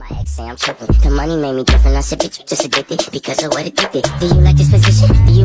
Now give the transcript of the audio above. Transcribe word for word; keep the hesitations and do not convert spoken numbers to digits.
My ex say I'm tripping. The money made me different. I said, bitch, you just addicted because of what it did. Do you like this position? Do you